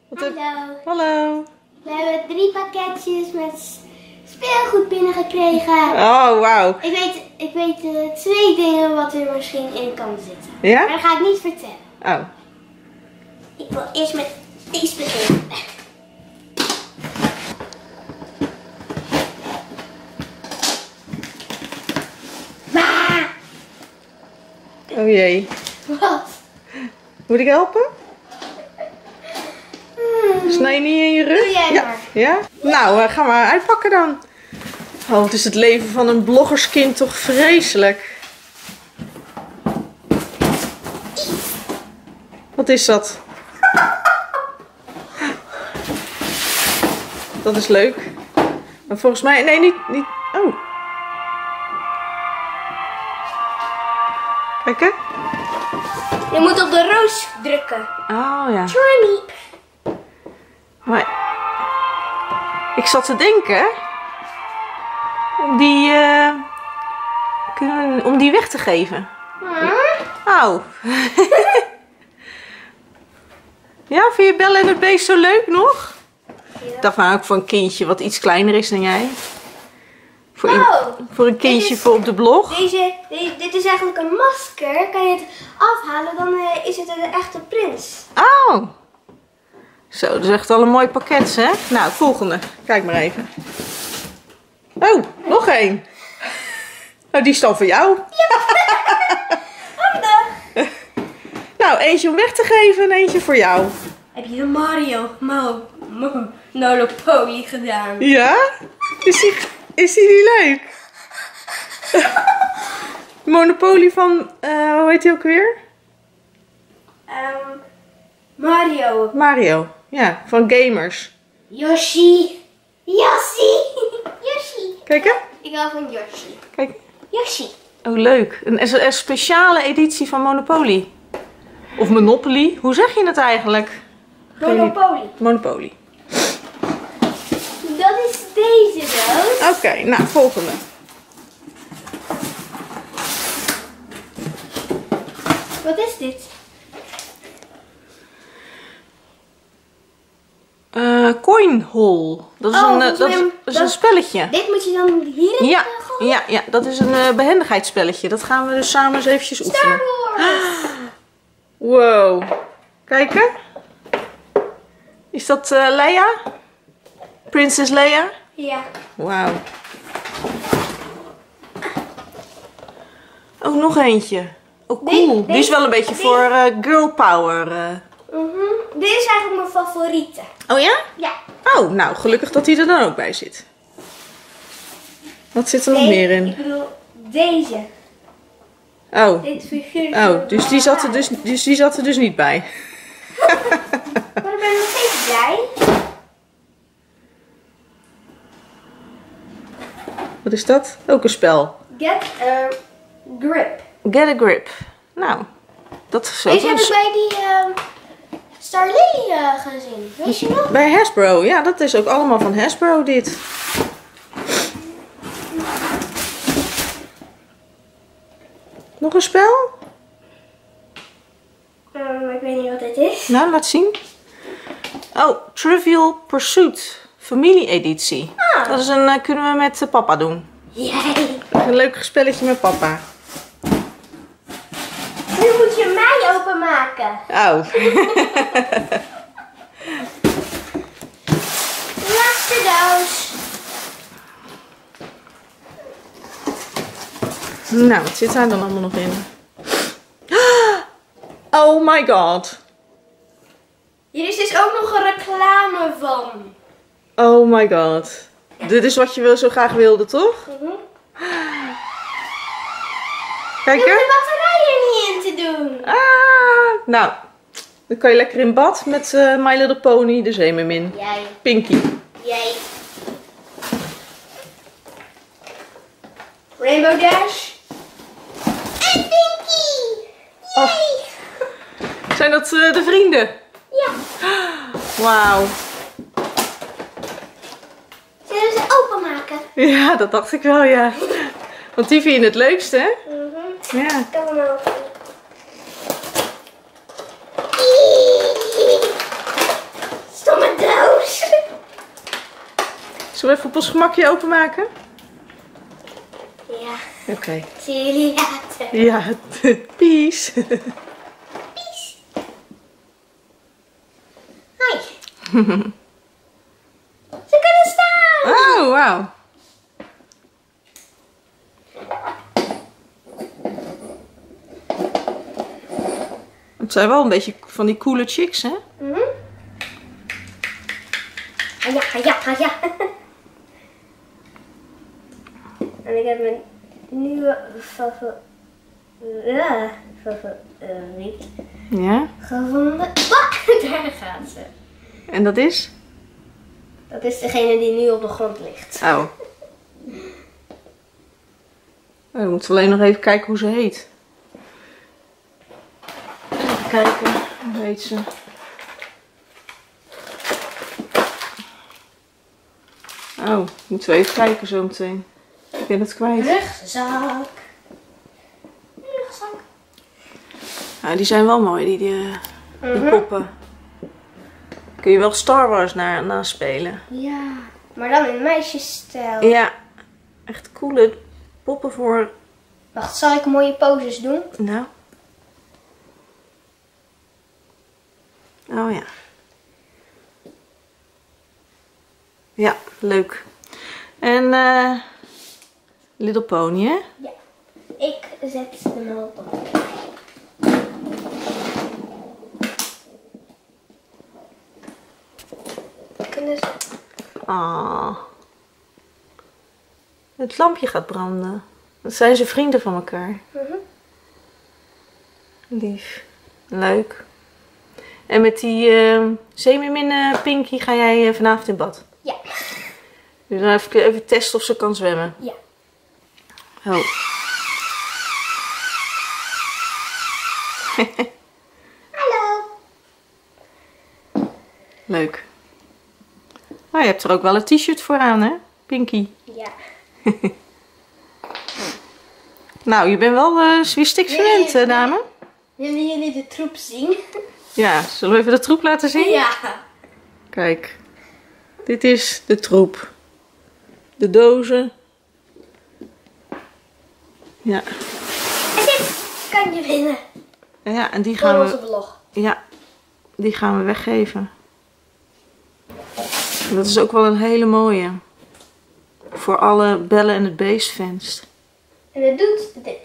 Hallo. Hallo. We hebben 3 pakketjes met speelgoed binnengekregen. Oh, wauw. Ik weet 2 dingen wat er misschien in kan zitten. Ja? Maar dat ga ik niet vertellen. Oh. Ik wil eerst met deze beginnen. Oh jee. Wat? Moet ik helpen? Snij je niet in je rug? Doe jij ja. maar. Ja? Nou, ga maar uitpakken dan. Oh, het is het leven van een bloggerskind toch vreselijk. Wat is dat? Dat is leuk. Maar volgens mij... Nee, niet... Oh. Kijk hè? Je moet op de roos drukken. Oh ja. Try me. Maar ik zat te denken om die weg te geven. Oh. Ja, vind je Belle en het beest zo leuk nog? Ja. Ik dacht nou ook voor een kindje wat iets kleiner is dan jij. Voor een kindje dit is- voor op de blog. Dit is eigenlijk een masker. Kan je het afhalen, dan is het een echte prins. Oh. Zo, dat is echt al een mooi pakket, hè? Nou, volgende. Kijk maar even. Oh, nog één. Nou, die is dan voor jou. Handig. Nou, eentje om weg te geven en eentje voor jou. Heb je de Mario Monopoly gedaan? Ja? Is die niet leuk? Monopoly van, hoe heet die ook weer? Mario. Mario. Ja, van gamers. Yoshi. Yoshi. Kijk hè? Ik hou van Yoshi. Kijk. Yoshi. Oh, leuk. Een speciale editie van Monopoly. Of Monopoly. Hoe zeg je het eigenlijk? Monopoly. Monopoly. Dat is deze doos. Oké, nou, volgende. Wat is dit? Coin Hall. Dat is, een spelletje. Dit moet je dan hierin Ja, gooien? ja, dat is een behendigheidsspelletje. Dat gaan we dus samen eens eventjes oefenen. Star Wars. Wow. Kijken. Is dat Leia? Prinses Leia? Ja. Wauw. Oh, nog eentje. Oh, cool. Die is wel een beetje voor girl power. Dit is eigenlijk mijn favoriete. Oh ja? Ja. Oh, nou, gelukkig dat die er dan ook bij zit. Wat zit er nog meer in? Ik bedoel, deze. Oh. Dit figuur. Oh, dus die zat er dus niet bij. Maar ik ben nog steeds blij. Wat is dat? Ook een spel. Get a grip. Get a grip. Nou, dat is zo. Deze heb ik bij die Star Lily gezien. Weet je nog? Bij Hasbro. Ja, dat is ook allemaal van Hasbro dit. Nog een spel? Ik weet niet wat dit is. Nou, laat zien. Oh, Trivial Pursuit. Familie-editie. Ah. Dat is kunnen we met papa doen. Jij. Een leuk spelletje met papa. Nu moet je mij openmaken. Oh. Laatste doos. Nou, wat zit daar dan allemaal nog in? Oh my god. Hier is dus ook nog een reclame van. Oh my god. Dit is wat je zo graag wilde, toch? Kijk Je hoeft hè? de batterij er niet in te doen. Ah, nou, dan kan je lekker in bad met My Little Pony, de zeemermin. Jij. Pinky. Jij. Rainbow Dash. En Pinky. Oh, zijn dat de vrienden? Ja. Wauw. Zullen we ze openmaken? Ja, dat dacht ik wel, ja. Want die vind je het leukst, hè? Ja. Kan hem open. Zullen we even op ons gemakje openmaken? Ja. Oké. Zie jullie later. Ja, peace. Peace. Hoi. Ze kunnen staan. Oh, wauw. Het zijn wel een beetje van die coole chicks, hè? Mhm. Ja, ja, ja. En ik heb mijn nieuwe favoriet Ja. gevonden. Daar gaat ze. En dat is? Dat is degene die nu op de grond ligt. Oh. We moeten alleen nog even kijken hoe ze heet. Even kijken, hoe heet ze? Oh, moeten we even kijken zo meteen. Ik ben het kwijt. Rugzak. Rugzak. Ja, die zijn wel mooi, die poppen. Kun je wel Star Wars naspelen. Ja, maar dan in meisjesstijl. Ja, echt coole poppen voor... Wacht, zal ik mooie poses doen? Nou. Oh ja. Ja, leuk. En Little Pony, hè? Ja. Ik zet hem al op. Kunnen ze... Ah. Het lampje gaat branden. Dat zijn ze vrienden van elkaar. Lief. Leuk. En met die semi-min Pinky ga jij vanavond in bad? Ja. Dus dan even testen of ze kan zwemmen. Ja. Oh. Hallo. Leuk. Oh, je hebt er ook wel een t-shirt voor aan, hè? Pinky. Ja. Nou, je bent wel zwistiks gewend, dame. Willen jullie de troep zien? Ja, zullen we even de troep laten zien? Ja. Kijk. Dit is de troep. De dozen. Ja. En dit kan je winnen. Ja, en die Voor gaan onze we... vlog. Ja, die gaan we weggeven. En dat is ook wel een hele mooie. Voor alle Belle en het Beest fans. En het doet dit.